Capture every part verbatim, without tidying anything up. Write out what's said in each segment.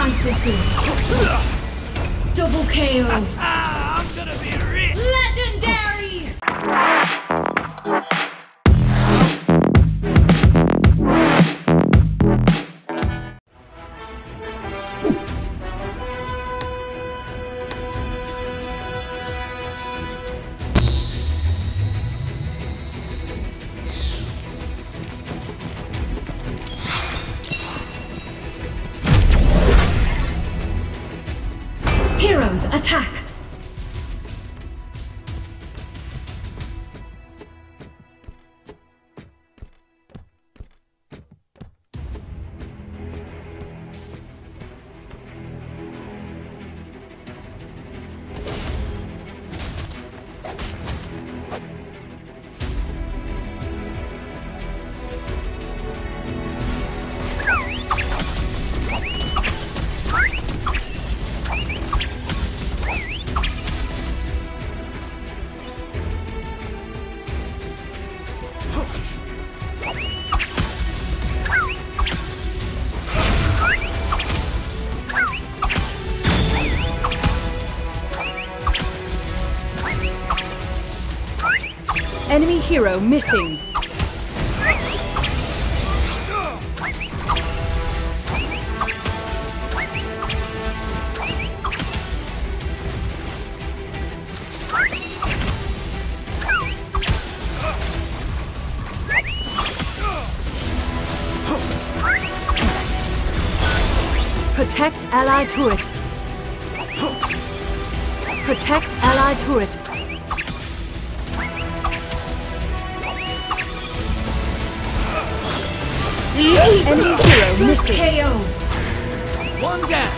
Twice assist. Double K O. I'm gonna be rich. Legendary! Heroes attack! Enemy hero missing. Protect allied turret. Protect allied turret. Enemy hero missing. K O. One down.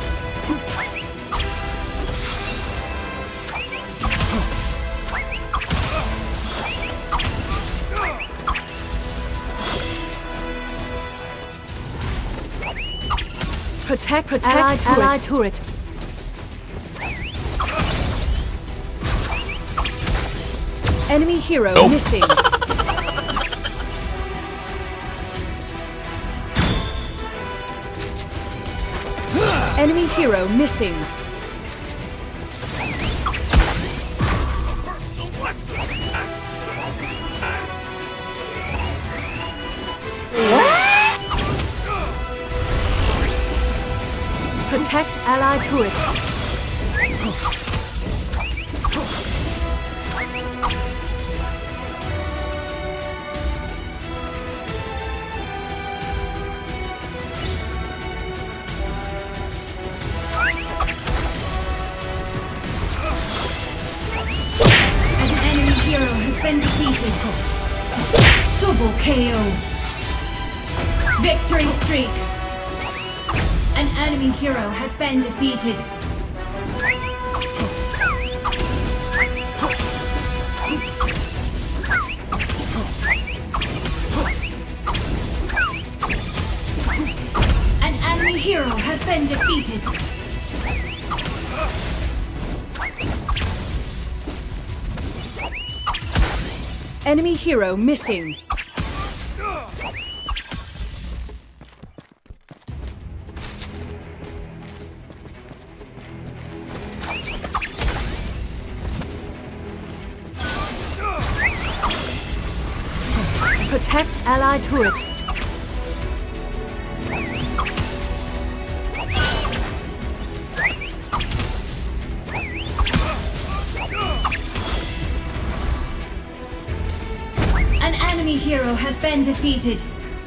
Protect, protect allied, allied turret. Enemy hero oh. missing. Enemy hero missing. Protect allied turret. Been defeated. Double K O. Victory streak. An enemy hero has been defeated. An enemy hero has been defeated. Enemy hero missing. Protect allied turret. An enemy hero has been defeated.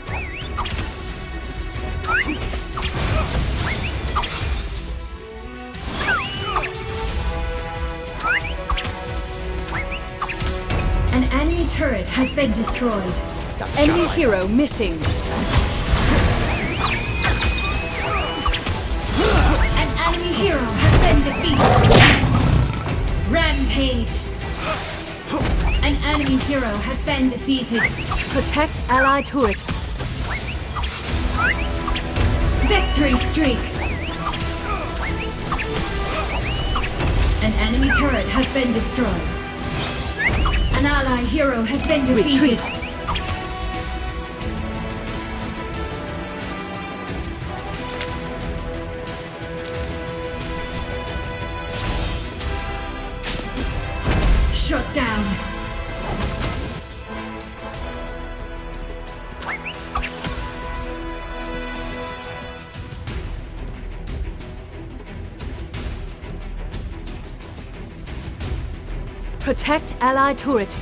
An enemy turret has been destroyed. Enemy hero missing. An enemy hero has been defeated. Rampage. An enemy hero has been defeated. Protect allied turret. Victory streak. An enemy turret has been destroyed. An ally hero has been defeated. Retreat. Shut down. Protect allied turret.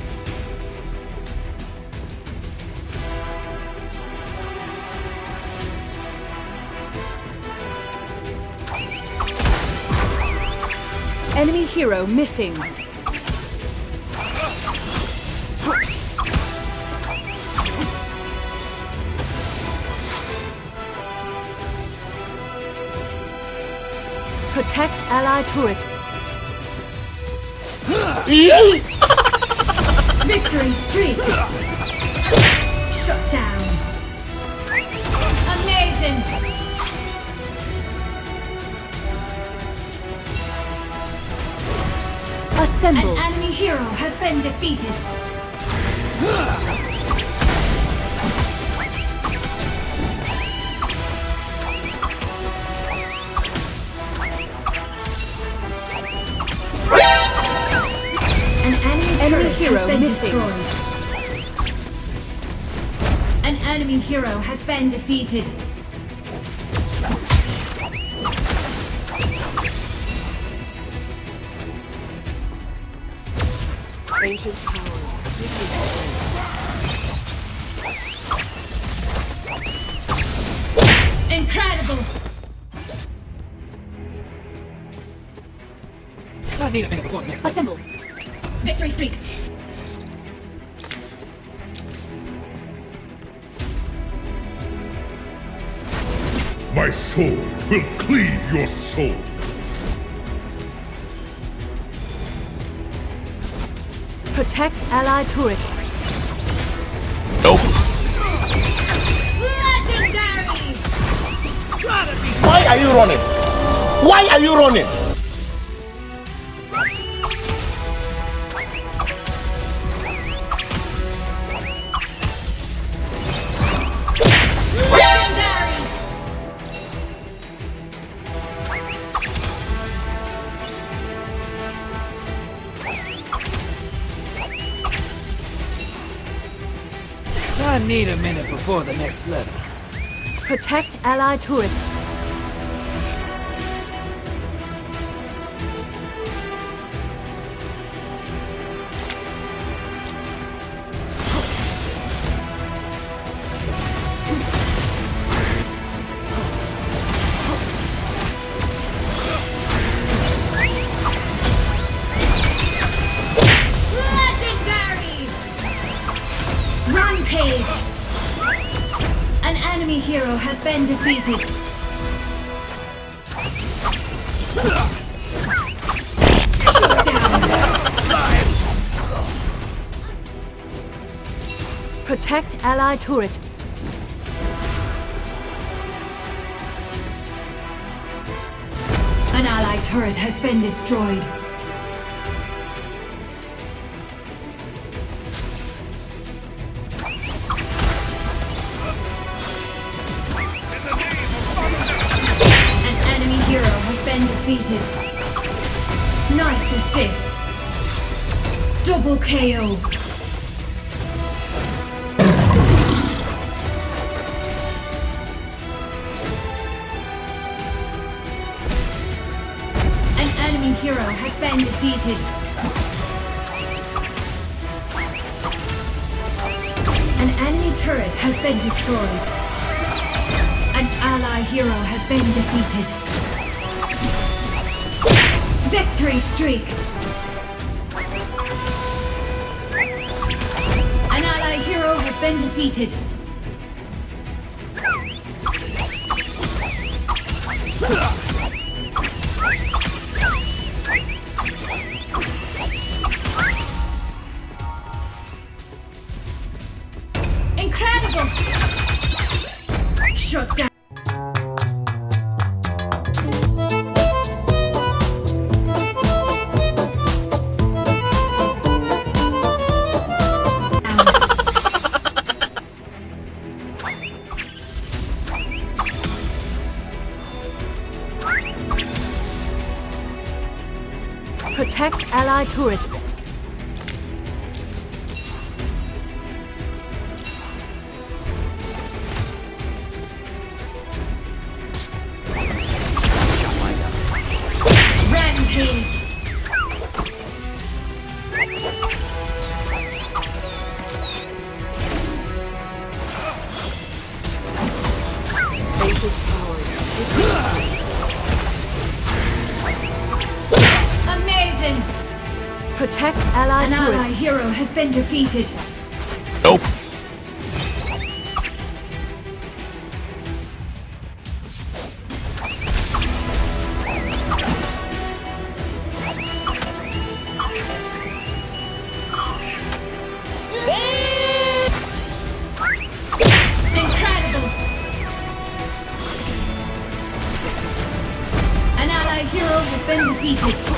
Enemy hero missing. Protect allied turret. Victory streak. Shut down. Amazing. Assemble. An enemy hero has been defeated. An enemy, Enemy turret hero has been missing. destroyed. An enemy hero has been defeated. Ancient powers. Incredible! I need a minute before the next. Assemble. Victory streak. My sword will cleave your soul. Protect allied turret. Nope. Legendary! Why are you running? Why are you running? Legendary! I need a minute before the next level. Protect allied turret. Legendary! Rampage! An enemy hero has been defeated. Shut down! Protect allied turret. An allied turret has been destroyed. An enemy hero has been defeated. Nice assist. Double K O. An enemy hero has been defeated. An enemy turret has been destroyed. An ally hero has been defeated. Victory streak! An ally hero has been defeated. Incredible! Shut down! Protect allied turret. Ancient towers. Amazing! Protect allied An ally turret. hero has been defeated. Nope. Incredible! An ally hero has been defeated.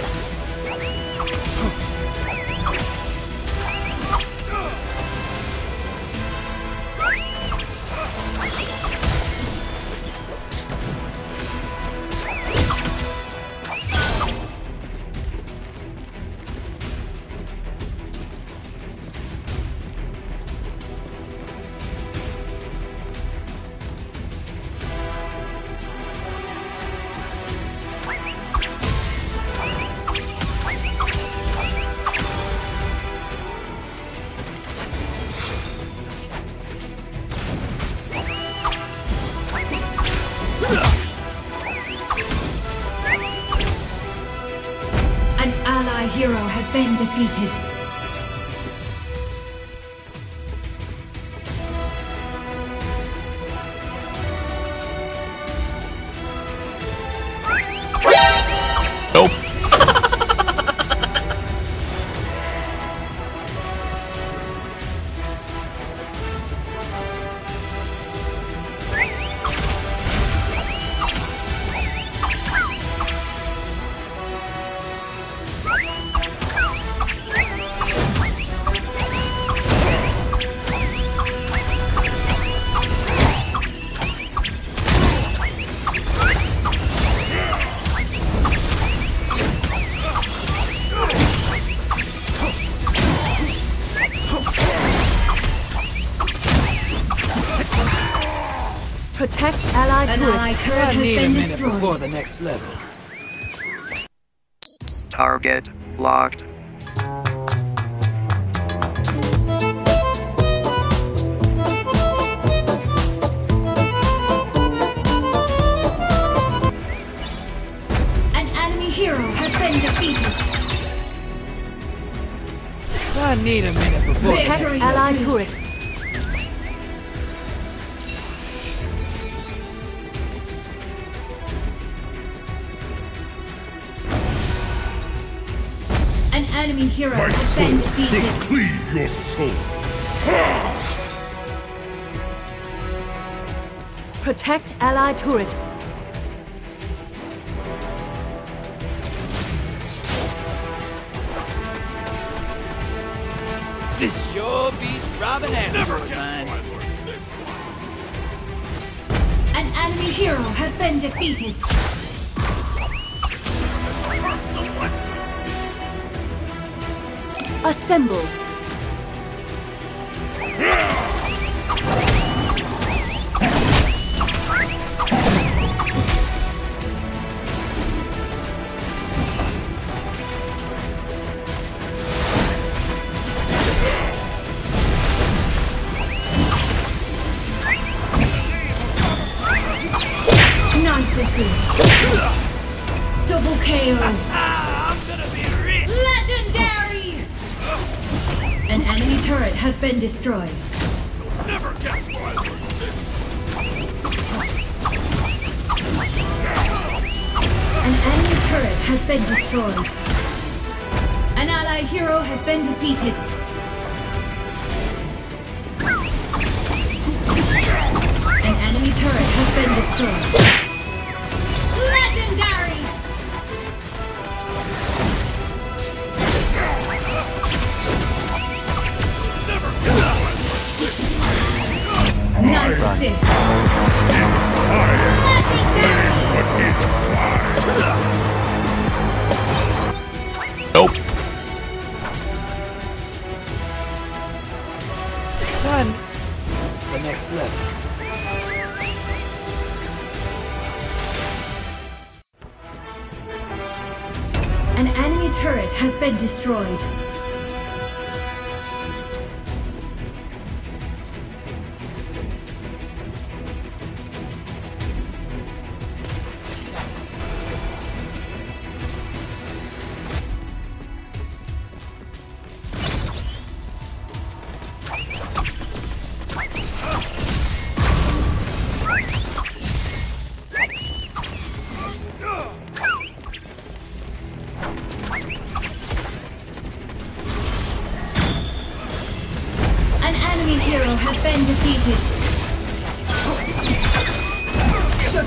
An ally hero has been defeated. Nope. Protect allied An turret. ally turret I has need a been minute destroyed. before the next level. Target locked. An enemy hero has been defeated. I need a minute before the Protect Victory. allied turret. An enemy hero My has sword been will defeated. cleave your soul. Protect allied turret. This sure beats Robin Anderson's lines. An enemy hero has been defeated. Assemble. Nice assist. Double K O. I'm gonna be rich! Legendary! An enemy turret has been destroyed. Never guess what I learned this. An enemy turret has been destroyed. An ally hero has been defeated. An enemy turret has been destroyed. Legendary! Nice assist. Legendary! What is fire? Nope. One. The next level. An enemy turret has been destroyed.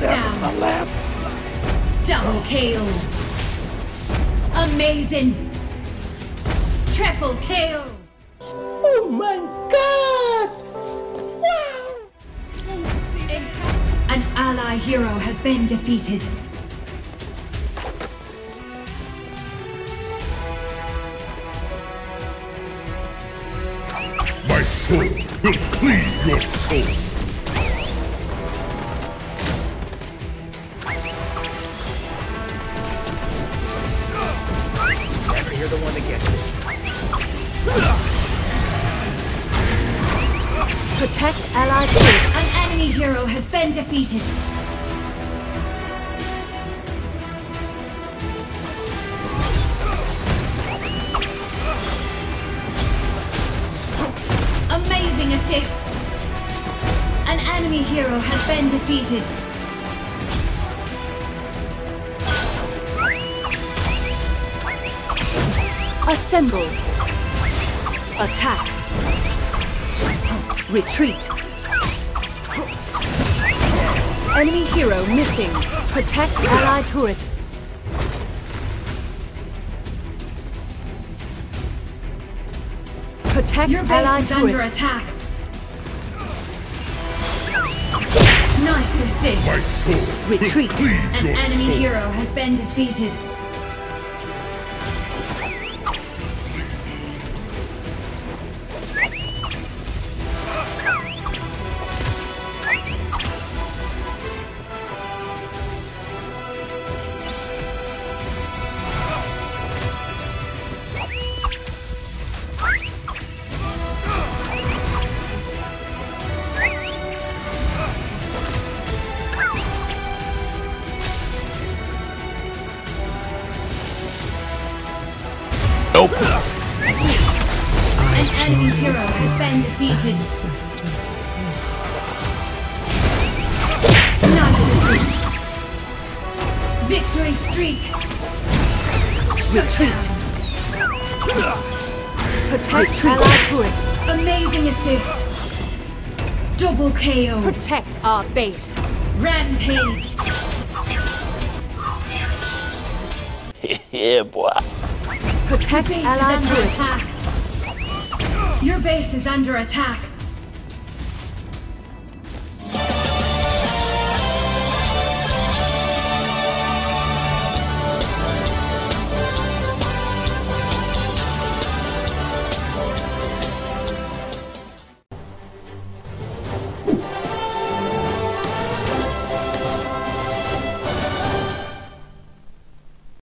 down. my last. Double K O. Amazing. Triple K O. Oh my god! Wow! An ally hero has been defeated. My sword will cleave your soul. You're the one to get. Protect allied turret. An enemy hero has been defeated. Amazing assist. An enemy hero has been defeated. Assemble. Attack. Retreat. Enemy hero missing. Protect allied turret. Protect Your base allied is under turret. attack. Nice My assist. sword Retreat. will cleave An your enemy soul. hero has been defeated. Nope. An enemy hero has been defeated. Nice assist. Victory streak. Shut Retreat. down. Protect allied turret. Amazing assist. Double K O. Protect our base. Rampage. Yeah, boy. Protect Base is allied under turret. attack. Your base is under attack.